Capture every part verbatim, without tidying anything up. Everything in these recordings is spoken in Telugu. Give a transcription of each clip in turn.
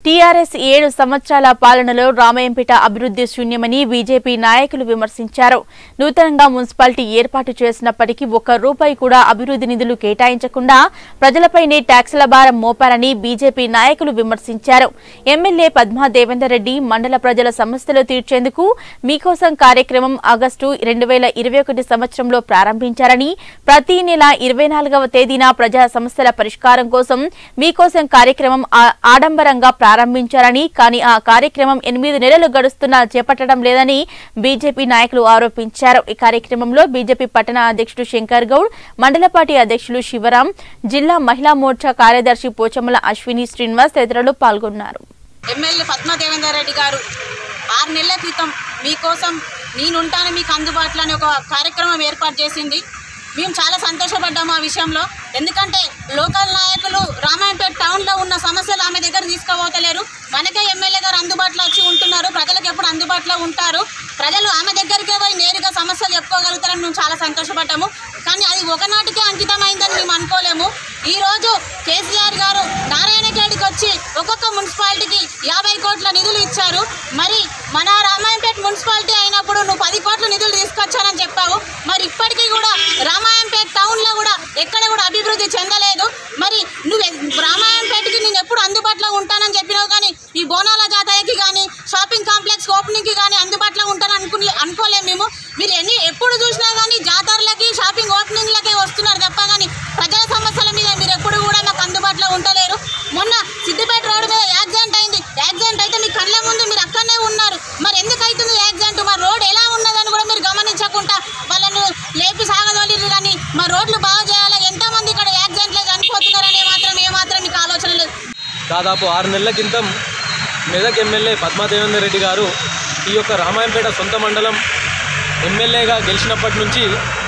టీఆర్ఎస్ ఏడు సంవత్సరాల పాలనలో రామాయంపేట అభివృద్ధి శూన్యమని బీజేపీ నాయకులు విమర్శించారు. నూతనంగా మున్సిపాలిటీ ఏర్పాటు చేసినప్పటికీ ఒక్క రూపాయి కూడా అభివృద్ధి నిధులు కేటాయించకుండా ప్రజలపైనే ట్యాక్సుల భారం మోపారని బీజేపీ నాయకులు విమర్శించారు. ఎమ్మెల్యే పద్మా దేవేందర్ రెడ్డి మండల ప్రజల సమస్యలు తీర్చేందుకు మీకోసం కార్యక్రమం ఆగస్టు రెండు వేల ఇరవై ఒకటి సంవత్సరంలో ప్రారంభించారని, ప్రతి నెల ఇరవై నాలుగవ తేదీన ప్రజా సమస్యల పరిష్కారం కోసం మీకోసం కార్యక్రమం ఆడంబరంగా ప్రారంభించారని, కానీ ఆ కార్యక్రమం ఎనిమిది నెలలు గడుస్తున్నా చేపట్టడం లేదని బీజేపీ నాయకులు ఆరోపించారు. ఈ కార్యక్రమంలో బీజేపీ పట్టణ అధ్యక్షుడు శంకర్ గౌడ్, మండల పార్టీ అధ్యక్షులు శివరాం, జిల్లా మహిళా మోర్చా కార్యదర్శి పోచమ్మల అశ్విని శ్రీనివాస్ తదితరులు పాల్గొన్నారు. ఎమ్మెల్యే పద్మా దేవేందర్ రెడ్డి గారు ఆరు నెలల క్రితం మీకోసం నేనుంటాను మీకు అందుబాటులో అనే ఒక కార్యక్రమం ఏర్పాటు చేసింది. మేము చాలా సంతోషపడ్డాము ఆ విషయంలో. ఎందుకంటే లోకల్ నాయకులు రామాయంపేట టౌన్లో ఉన్న సమస్యలు ఆమె దగ్గర తీసుకుపోతలేరు. మనకే ఎమ్మెల్యే గారు అందుబాటులో వచ్చి ఉంటున్నారు, ప్రజలకు ఎప్పుడు అందుబాటులో ఉంటారు, ప్రజలు ఆమె దగ్గరికే పోయి నేరుగా సమస్యలు చెప్పుకోగలుగుతారని మేము చాలా సంతోషపడ్డాము. కానీ అది ఒకనాటికే అంకితమైందని మేము అనుకోలేము. ఈరోజు కేసీఆర్ గారు నారాయణఖేడ్కి వచ్చి ఒక్కొక్క మున్సిపాలిటీకి యాభై కోట్ల నిధులు ఇచ్చారు. మరి మన రామాయంపేట మున్సిపాలిటీ అయినప్పుడు నువ్వు పది కోట్ల నిధులు తీసుకొచ్చానని చెప్పావు. మరి ఇప్పటికీ కూడా రామాయంపేట టౌన్లో కూడా ఎక్కడ కూడా అభివృద్ధి చెందలేదు. మరి నువ్వు రామాయంపేటకి నేను ఎప్పుడు అందుబాటులో ఉంటానని చెప్పినావు, కానీ ఈ బోనాల జాతరకి కానీ షాపింగ్ కాంప్లెక్స్ ఓపెనింగ్కి కానీ అందుబాటులో ఉంటానని అనుకుని అనుకోలేము మేము. మీరు ఎన్ని ఎప్పుడు చూసినా కానీ జాతరలకి షాపింగ్ ఓపెనింగ్లకే వస్తున్నారు తప్ప కానీ ప్రజల సమస్యల మీద మీరు ఎప్పుడు కూడా మాకు అందుబాటులో ఉండలేరు. మొన్న సిద్దిపేట రోడ్డు మీద యాక్సిడెంట్ అయింది. యాక్సిడెంట్ అయితే మీ కళ్ళ ముందు మీరు అక్కడనే ఉన్నారు. మరి ఎందుకు అవుతుంది యాక్సిడెంట్? మా రోడ్ ఎలా ఉన్నదని కూడా మీరు గమనించకుండా వాళ్ళను లేపి సాగదోలిరు. కానీ మా రోడ్లు బాగు చేయాలి, ఎంతమంది ఇక్కడ యాక్సిడెంట్లు చనిపోతున్నారనే మాత్రం ఏమాత్రం మీకు ఆలోచన లేదు. దాదాపు ఆరు నెలల క్రితం మెదక్ ఎమ్మెల్యే పద్మా దేవేందర్ రెడ్డి గారు ఈ యొక్క రామాయంపేట సొంత మండలం ఎమ్మెల్యేగా గెలిచినప్పటి నుంచి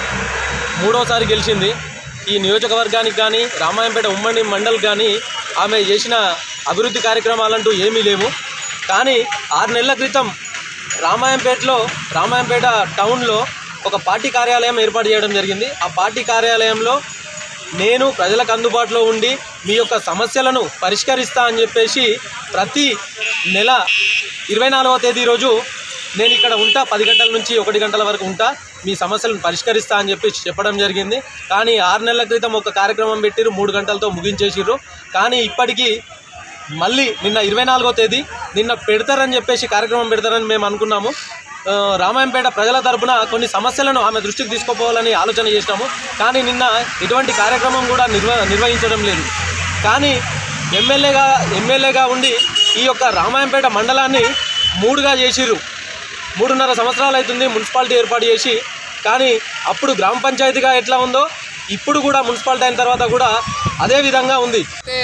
మూడోసారి గెలిచింది. ఈ నియోజకవర్గానికి కానీ రామాయంపేట ఉమ్మడి మండల్ కానీ ఆమె చేసిన అభివృద్ధి కార్యక్రమాలంటూ ఏమీ లేవు. కానీ ఆరు నెలల క్రితం రామాయంపేటలో రామాయంపేట టౌన్లో ఒక పార్టీ కార్యాలయం ఏర్పాటు చేయడం జరిగింది. ఆ పార్టీ కార్యాలయంలో నేను ప్రజలకు అందుబాటులో ఉండి మీ యొక్క సమస్యలను పరిష్కరిస్తా అని చెప్పేసి ప్రతి నెల ఇరవై నాలుగవ తేదీ రోజు నేను ఇక్కడ ఉంటా, పది గంటల నుంచి ఒకటి గంటల వరకు ఉంటా, మీ సమస్యలను పరిష్కరిస్తా అని చెప్పి చెప్పడం జరిగింది. కానీ ఆరు నెలల క్రితం ఒక కార్యక్రమం పెట్టిరు, మూడు గంటలతో ముగించేసిర్రు. కానీ ఇప్పటికీ మళ్ళీ నిన్న ఇరవై నాలుగో తేదీ నిన్న పెడతారని చెప్పేసి కార్యక్రమం పెడతారని మేము అనుకున్నాము. రామాయంపేట ప్రజల తరపున కొన్ని సమస్యలను ఆమె దృష్టికి తీసుకుపోవాలని ఆలోచన చేసినాము. కానీ నిన్న ఎటువంటి కార్యక్రమం కూడా నిర్వ నిర్వహించడం లేదు. కానీ ఎమ్మెల్యేగా ఎమ్మెల్యేగా ఉండి ఈ యొక్క రామాయంపేట మండలాన్ని మూడుగా చేసిర్రు. మూడున్నర సంవత్సరాలు అవుతుంది మున్సిపాలిటీ ఏర్పాటు చేసి. కానీ అప్పుడు గ్రామ పంచాయతీగా ఎట్లా ఉందో ఇప్పుడు కూడా మున్సిపాలిటీ అయిన తర్వాత కూడా అదే విధంగా ఉంది.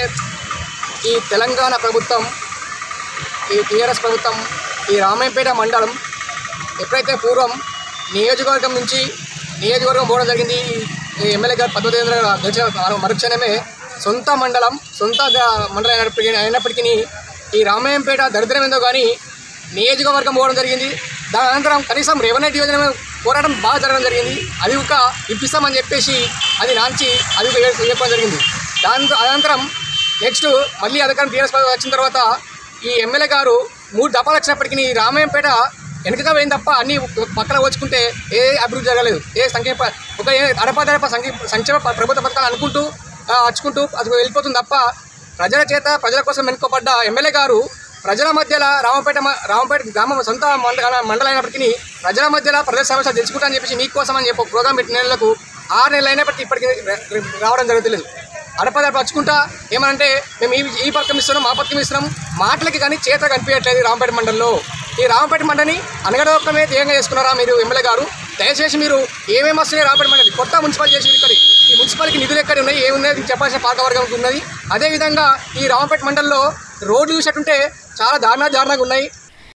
ఈ తెలంగాణ ప్రభుత్వం, ఈ టీఆర్ఎస్ ప్రభుత్వం ఈ రామాయంపేట మండలం ఎప్పుడైతే పూర్వం నియోజకవర్గం నుంచి నియోజకవర్గం పోవడం జరిగింది, ఈ ఎమ్మెల్యే గారు పద్మా దేవేంద్ర గెలిచిన మరుక్షణమే సొంత మండలం సొంత మండలం అయినప్పటికీ అయినప్పటికీ ఈ రామాయంపేట దరిద్రం ఏందో కానీ నియోజకవర్గం పోవడం జరిగింది. దాని అనంతరం కనీసం రెవెన్యూ డివిజన్ పోరాటం బాగా జరగడం జరిగింది. అది ఒక ఇప్పిస్తామని చెప్పేసి అది నాంచి అది చెప్పడం జరిగింది. దాని అనంతరం నెక్స్ట్ మళ్ళీ అధికారం టీఆర్ఎస్ వచ్చిన తర్వాత ఈ ఎమ్మెల్యే గారు మూడు దఫాలు వచ్చినప్పటికీ రామాయంపేట వెనుకగా పోయింది తప్ప అన్ని పక్కన వచ్చుకుంటే ఏ అభివృద్ధి జరగలేదు. ఏ సంక్షేమ ఒక అడపాదడప సంక్షేమ ప్రభుత్వ పథకాలు అనుకుంటూ వచ్చుకుంటూ అది వెళ్ళిపోతుంది తప్ప ప్రజల చేత ప్రజల కోసం వెనుకబడ్డ ఎమ్మెల్యే గారు ప్రజల మధ్యలో రామపేట రామపేట గ్రామం సొంత మండల మండలం అయినప్పటికీ ప్రజల మధ్యలో ప్రజల సమస్యలు తెలుసుకుంటా అని చెప్పేసి మీకోసం అని చెప్పి ప్రోగ్రాం పెట్టిన నెలలకు ఆరు నెలలు అయినప్పటికీ ఇప్పటికీ రావడం జరుగుతలేదు. అడపదడప వచ్చుకుంటా ఏమనంటే మేము ఈ ఈ పథకం ఇస్తున్నాం, మా పథకం ఇస్తున్నాం, మాటలకి కానీ చేత కనిపించట్లేదు. రామపేట మండలంలో ఈ రామపేట మండలిని అనగడొక్కమే ధ్యేయంగా చేసుకున్నారా మీరు ఎమ్మెల్యే గారు? దయచేసి మీరు ఏమేమి వస్తున్నాయి రామపేట మండలి కొత్త మున్సిపాలిటీ చేసి ఇక్కడ ఈ మున్సిపాలిటీకి నిధులు ఎక్కడ ఉన్నాయి, ఏమున్నాయి చెప్పాల్సిన పాలకవర్గం ఉన్నది. అదేవిధంగా ఈ రామపేట మండలంలో రోడ్లు చూసేటుంటే చాలా దారుణ దారుణంగా ఉన్నాయి.